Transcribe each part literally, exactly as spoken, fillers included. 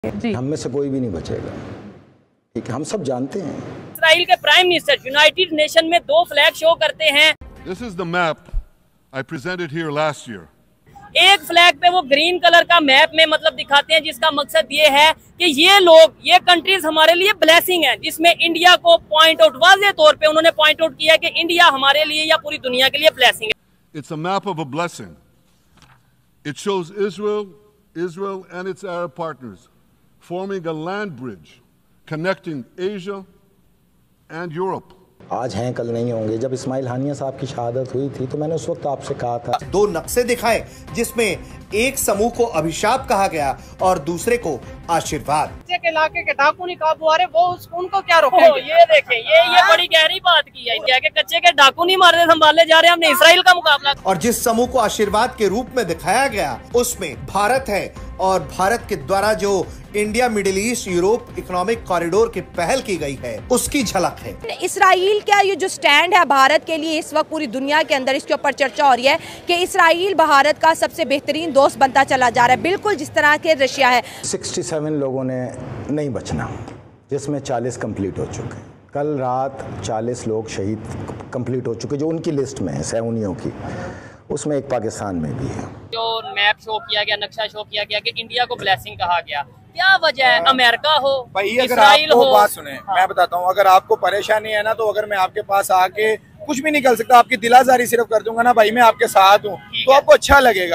हम में से कोई भी नहीं बचेगा, ठीक है, हम सब जानते हैं। इस्राइल के प्राइम मिनिस्टर यूनाइटेड नेशन में दो फ्लैग शो करते हैं। This is the map I presented here last year. एक फ्लैग पे वो ग्रीन कलर का मैप में मतलब दिखाते हैं, जिसका मकसद ये है कि ये लोग, ये कंट्रीज हमारे लिए ब्लेसिंग है, जिसमें इंडिया को पॉइंट आउट, वाज़ेह तौर पे उन्होंने पॉइंट आउट किया कि इंडिया हमारे लिए या पूरी दुनिया के लिए ब्लेसिंग है। It's a map of a blessing. It shows Israel, Israel and its Arab partners forming a land bridge connecting Asia and Europe. आज हैं कल नहीं होंगे। जब इस्माइल हानिया साहब की शहादत हुई थी तो मैंने उस वक्त आपसे कहा था, दो नक्शे दिखाए जिसमें एक समूह को अभिशाप कहा गया और दूसरे को आशीर्वाद। के इलाके के डाकू नहीं काबू आ रहे, वो उनको क्या रोके? ये देखें, ये ये बड़ी गहरी बात की है। क्या के कच्चे के डाकू नहीं मारे, संभाले जा रहे हैं, हमने इसराइल का मुकाबला। और जिस समूह को आशीर्वाद के रूप में दिखाया गया उसमें भारत है, और भारत के द्वारा जो India Middle East Europe economic corridor की पहल की गई है उसकी झलक है। इसराइल का ये जो स्टैंड है भारत के लिए, इस वक्त पूरी दुनिया के अंदर इसके ऊपर चर्चा हो रही है कि इसराइल भारत का सबसे बेहतरीन दोस्त बनता चला जा रहा है, बिल्कुल जिस तरह के रशिया है। सड़सठ लोगों ने नहीं बचना, जिसमें चालीस कंप्लीट हो चुके। कल रात चालीस लोग शहीद कंप्लीट हो चुके जो उनकी लिस्ट में है, सैनियों की, उसमें एक पाकिस्तान में भी है। जो मैप शो किया गया, नक्शा शो किया गया कि इंडिया को ब्लेसिंग कहा गया, क्या वजह है? अमेरिका हो, भाई अगर इसराइल आपको हो, बात सुने, हाँ। मैं बताता हूँ, अगर आपको परेशानी है ना, तो अगर मैं आपके पास आके कुछ भी निकल सकता, आपकी दिलाजारी सिर्फ कर दूंगा ना, भाई मैं आपके साथ हूँ, तो आपको अच्छा लगेगा।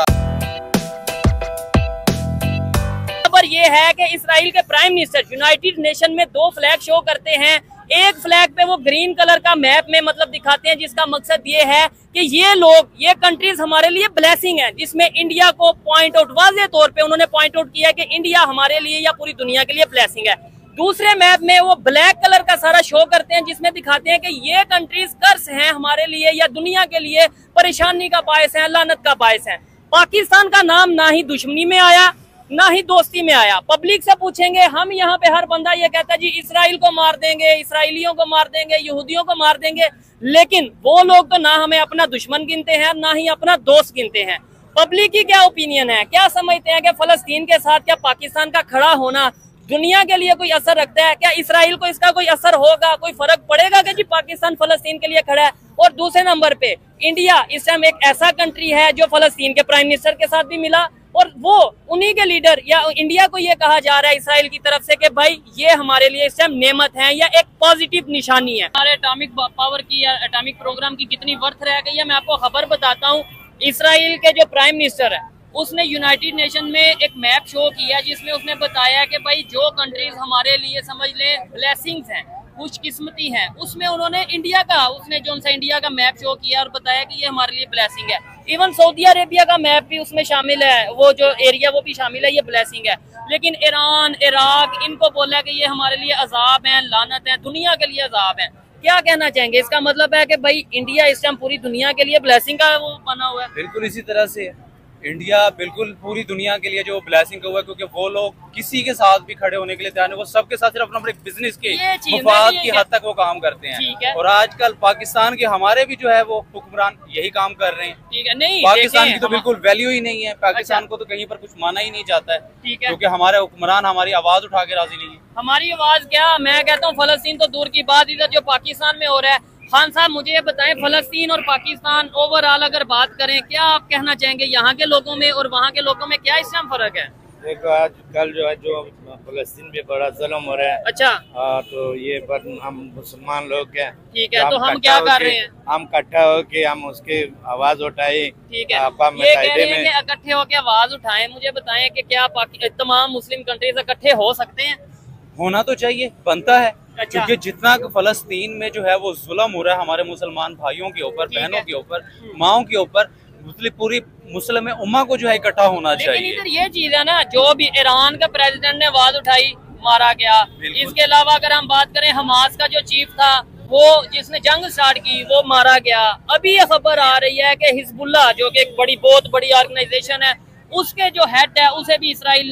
खबर ये है कि इसराइल के प्राइम मिनिस्टर यूनाइटेड नेशन में दो फ्लैग शो करते हैं। एक फ्लैग पे वो ग्रीन कलर का मैप में मतलब दिखाते हैं, जिसका मकसद ये है कि ये लोग, ये कंट्रीज हमारे लिए ब्लेसिंग है, जिसमें इंडिया को पॉइंट आउट, वाज़ेह तौर पे उन्होंने पॉइंट आउट किया कि इंडिया हमारे लिए या पूरी दुनिया के लिए ब्लेसिंग है। दूसरे मैप में वो ब्लैक कलर का सारा शो करते हैं, जिसमें दिखाते हैं कि ये कंट्रीज कर्ज हैं हमारे लिए या दुनिया के लिए परेशानी का बायस है, लानत का बायस है। पाकिस्तान का नाम ना ही दुश्मनी में आया ना ही दोस्ती में आया। पब्लिक से पूछेंगे, हम यहाँ पे हर बंदा ये कहता है जी इसराइल को मार देंगे, इसराइलियों को मार देंगे, यहूदियों को मार देंगे, लेकिन वो लोग तो ना हमें अपना दुश्मन गिनते हैं ना ही अपना दोस्त गिनते हैं। पब्लिक की क्या ओपिनियन है? क्या समझते हैं कि फलस्तीन के साथ क्या पाकिस्तान का खड़ा होना दुनिया के लिए कोई असर रखता है? क्या इसराइल को इसका कोई असर होगा, कोई फर्क पड़ेगा कि जी पाकिस्तान फलस्तीन के लिए खड़ा है? और दूसरे नंबर पे इंडिया इस टाइम एक ऐसा कंट्री है जो फलस्तीन के प्राइम मिनिस्टर के साथ भी मिला, और वो उन्हीं के लीडर या इंडिया को ये कहा जा रहा है इसराइल की तरफ से कि भाई ये हमारे लिए इस टाइम नेमत है या एक पॉजिटिव निशानी है। हमारे एटॉमिक पावर की या एटॉमिक प्रोग्राम की कितनी वर्थ रह गई है, मैं आपको खबर बताता हूँ। इसराइल के जो प्राइम मिनिस्टर है उसने यूनाइटेड नेशन में एक मैप शो किया, जिसमें उसने बताया कि भाई जो कंट्रीज हमारे लिए समझ ले ब्लेसिंग्स हैं, खुशकिस्मती हैं, उसमें उन्होंने इंडिया का, उसने जो उनसे इंडिया का मैप शो किया और बताया कि ये हमारे लिए ब्लेसिंग है। इवन सऊदी अरेबिया का मैप भी उसमें शामिल है, वो जो एरिया वो भी शामिल है, ये ब्लेसिंग है। लेकिन ईरान, इराक, इनको बोला कि ये हमारे लिए अजाब है, लानत है, दुनिया के लिए अजाब है। क्या कहना चाहेंगे? इसका मतलब है कि भाई इंडिया इस टाइम पूरी दुनिया के लिए ब्लेसिंग का वो बना हुआ है। बिल्कुल इसी तरह से इंडिया बिल्कुल पूरी दुनिया के लिए जो ब्लेसिंग हुआ है, क्योंकि वो लोग किसी के साथ भी खड़े होने के लिए तैयार है, वो सबके साथ सिर्फ अपना अपने बिजनेस के मफाद की हद तक वो काम करते हैं। और आजकल पाकिस्तान के हमारे भी जो है वो हुक्मरान यही काम कर रहे हैं। ठीक है, नहीं पाकिस्तान की तो बिल्कुल वैल्यू ही नहीं है, पाकिस्तान अच्छा। को तो कहीं पर कुछ माना ही नहीं जाता है, क्योंकि हमारे हुक्मरान हमारी आवाज उठा के राजी नहीं है। हमारी आवाज क्या, मैं कहता हूँ फलस्तीन तो दूर की बात, इधर जो पाकिस्तान में हो रहा है। खान साहब मुझे ये बताएं, फलस्तीन और पाकिस्तान ओवरऑल अगर बात करें, क्या आप कहना चाहेंगे यहाँ के लोगों में और वहाँ के लोगों में क्या इसमें फर्क है? देखो आज कल जो है जो फलस्तीन में बड़ा जुल्म हो रहा है। अच्छा। आ, तो ये पर हम मुसलमान लोग हैं, ठीक है, तो हम क्या कर रहे हैं? हम इकट्ठा होके हम उसकी आवाज उठाए। ठीक है, ये कह रहे हैं कि इकट्ठे होके आवाज उठाएं। मुझे बताएं कि क्या तमाम मुस्लिम कंट्रीज इकट्ठे हो सकते हैं? होना तो चाहिए, बनता है। अच्छा। क्योंकि जितना फलस्तीन में जो है वो जुल्म हो रहा है हमारे मुसलमान भाइयों के ऊपर, बहनों के ऊपर, माओ के ऊपर, पूरी मुस्लिम उम्मा को जो है इकट्ठा होना चाहिए। लेकिन इधर ये चीज है ना, जो भी ईरान का प्रेसिडेंट ने आवाज उठाई, मारा गया। इसके अलावा अगर हम बात करें, हमास का जो चीफ था, वो जिसने जंग स्टार्ट की, वो मारा गया। अभी ये खबर आ रही है कि हिजबुल्लाह जो कि एक बड़ी बहुत बड़ी ऑर्गेनाइजेशन है, उसके जो हेड है उसे भी इसराइल ने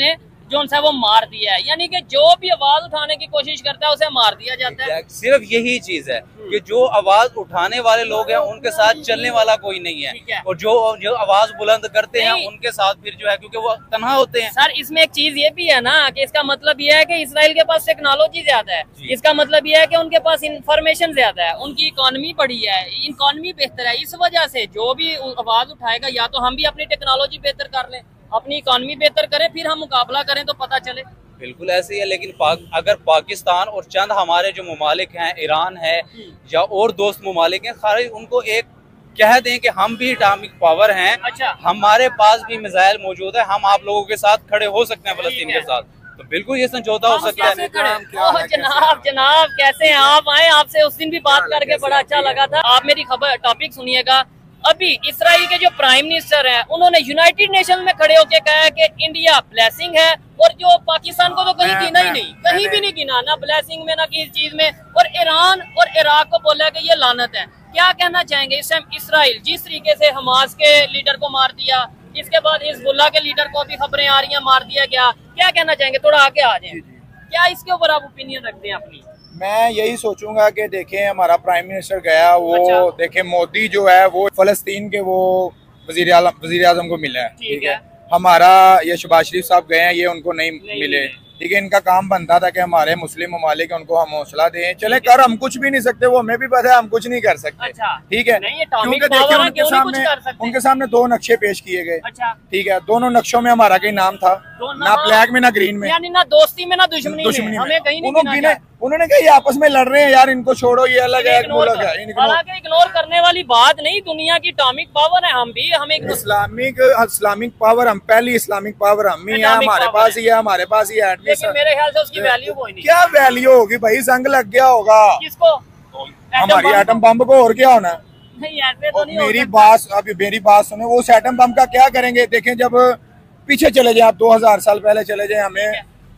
जो उनसे वो मार दिया है, यानी कि जो भी आवाज उठाने की कोशिश करता है उसे मार दिया जाता है। सिर्फ यही चीज है कि जो आवाज उठाने वाले लोग हैं उनके साथ चलने वाला कोई नहीं है, है। और जो जो आवाज बुलंद करते हैं उनके साथ फिर जो है क्योंकि वो तन्हा होते हैं। सर इसमें एक चीज ये भी है ना कि इसका मतलब ये है कि इसराइल के पास टेक्नोलॉजी ज्यादा है, इसका मतलब ये है कि उनके पास इंफॉर्मेशन ज्यादा है, उनकी इकोनॉमी बड़ी है, इकोनॉमी बेहतर है। इस वजह से जो भी आवाज उठाएगा या तो हम भी अपनी टेक्नोलॉजी बेहतर कर लें, अपनी इकोनॉमी बेहतर करें, फिर हम मुकाबला करें तो पता चले। बिल्कुल ऐसे ही है, लेकिन पाक, अगर पाकिस्तान और चंद हमारे जो ममालिक हैं, ईरान है या और दोस्त ममालिक हैं, खाली उनको एक कह दें कि हम भी एटॉमिक पावर हैं, अच्छा हमारे पास भी मिसाइल मौजूद है, हम आप लोगों के साथ खड़े हो सकते हैं फलस्तीन के साथ, तो बिल्कुल ये समझौता हो सकता है। ओह जनाब जनाब कैसे हैं आप? आए, आपसे उस दिन भी बात करके बड़ा अच्छा लगा था। आप मेरी खबर टॉपिक सुनिएगा। अभी इसराइल के जो प्राइम मिनिस्टर हैं उन्होंने यूनाइटेड नेशन में खड़े होकर कहा है कि इंडिया ब्लेसिंग है, और जो पाकिस्तान को तो कहीं गिना ही नहीं, कहीं भी नहीं गिना, ना ब्लेसिंग में ना किसी चीज में, और ईरान और इराक को बोला कि ये लानत है। क्या कहना चाहेंगे इस टाइम इसराइल जिस तरीके से हमास के लीडर को मार दिया, इसके बाद हिजबुल्लाह के लीडर को भी खबरें आ रही हैं मार दिया गया, क्या कहना चाहेंगे? थोड़ा आगे आ जाए, क्या इसके ऊपर आप ओपिनियन रखते हैं अपनी? मैं यही सोचूंगा कि देखें हमारा प्राइम मिनिस्टर गया वो अच्छा। देखें मोदी जो है वो फलस्तीन के वो वजीर आलम वजीर आजम को मिला है, ठीक है। हमारा ये शहबाज शरीफ साहब गए हैं, ये उनको नहीं, नहीं मिले, मिले। ठीक है। इनका काम बनता था कि हमारे मुस्लिम ममालिक है उनको हम हौसला दें, चले कर हम कुछ भी नहीं सकते, वो हमें भी पता है हम कुछ नहीं कर सकते, अच्छा। ठीक है। नहीं, एटॉमिक क्योंकि पावर देखिए है, उनके क्यों नहीं कुछ सामने कर सकते? उनके सामने दो नक्शे पेश किए गए, अच्छा ठीक है। दोनों नक्शों में हमारा कहीं नाम था, ना ब्लैक में ना ग्रीन में, यानी ना दोस्ती में ना दुश्मनी में, दुश्मनी हमें कहीं नहीं उन्होंने गिना गिने- उन्होंने कहा ये आपस में लड़ रहे हैं यार, इनको छोड़ो, ये अलग है, एक मुल्क है, इनको हालांकि इग्नोर करने वाली बात नहीं, दुनिया की एटॉमिक पावर है, हम भी हमें इस्लामिक इस्लामिक पावर हम पहली इस्लामिक पावर हम ही है, Atomic हमारे power पास ही है, हमारे पास ही है। लेकिन मेरे ख्याल से उसकी वैल्यू कोई नहीं। क्या वैल्यू होगी भाई, जंग लग गया होगा किसको? हमारी एटम बम को, और क्या होना है? नहीं ऐसे तो और नहीं हो मेरी सकता। बात अभी मेरी बात सुने, वो उस एटम बम का क्या करेंगे? देखें जब पीछे चले जाए आप, दो हजार साल पहले चले जाए, हमें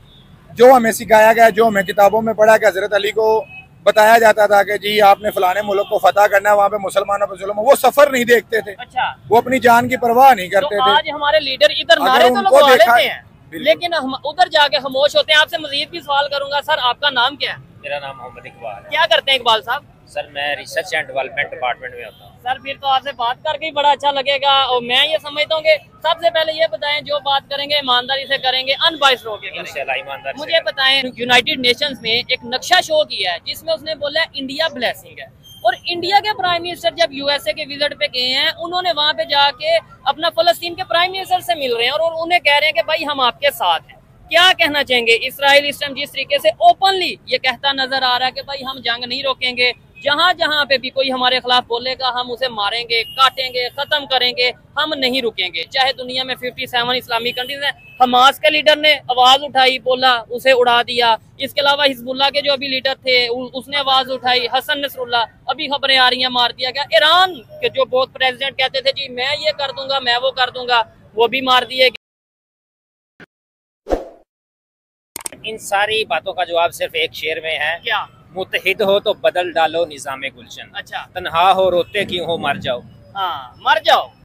जो हमें सिखाया गया, जो हमें किताबों में पढ़ा कि हजरत अली को बताया जाता था कि जी आपने फलाने मुल्क को फतह करना है, वहाँ पे मुसलमानों पर जुल्म, वो सफर नहीं देखते थे, अच्छा वो अपनी जान की परवाह नहीं करते तो थे। आज हमारे लीडर इधर अगर नारे तो उनको लगवा देखा- लेते हैं, लेकिन हम उधर जाके खामोश होते हैं। आपसे मजीद भी सवाल करूंगा। सर आपका नाम क्या है? मेरा नाम मोहम्मद इकबाल है। क्या करते हैं इकबाल साहब? सर मैं रिसर्च एंड डेवलपमेंट डिपार्टमेंट में होता हूँ। सर फिर तो आपसे बात करके ही बड़ा अच्छा लगेगा, और मैं ये समझता हूँ कि सबसे पहले ये बताएं जो बात करेंगे ईमानदारी से करेंगे, अनबाइस्ड होकर करेंगे। इंशाल्लाह ईमानदारी से मुझे बताएं, यूनाइटेड नेशंस में एक नक्शा शो किया है जिसमें उसने बोला है इंडिया ब्लेसिंग है, और इंडिया के प्राइम मिनिस्टर जब यूएसए के विजिट पे गए हैं, उन्होंने वहां पे जाके अपना फलस्तीन के प्राइम मिनिस्टर से मिल रहे हैं और उन्हें कह रहे हैं कि भाई हम आपके साथ हैं। क्या कहना चाहेंगे? इसराइल इस टाइम जिस तरीके से ओपनली ये कहता नजर आ रहा है कि भाई हम जंग नहीं रोकेंगे, जहां जहां पे भी कोई हमारे खिलाफ बोलेगा हम उसे मारेंगे, काटेंगे, खत्म करेंगे, हम नहीं रुकेंगे, चाहे दुनिया में सत्तावन इस्लामिक कंट्रीज हैं। हमास के लीडर ने आवाज उठाई, बोला, उसे उड़ा दिया। इसके अलावा हिजबुल्लाह के जो अभी लीडर थे उसने आवाज उठाई, हसन नसरुल्लाह, अभी खबरें आ रही हैं मार दिया गया। ईरान के जो बहुत प्रेसिडेंट कहते थे जी मैं ये कर दूंगा, मैं वो कर दूंगा, वो भी मार दिए। इन सारी बातों का जवाब सिर्फ एक शेर में है, क्या? मुत्तहिद हो तो बदल डालो निज़ामे गुलशन, अच्छा तन्हा हो रोते क्यों हो मर जाओ। हाँ मर जाओ।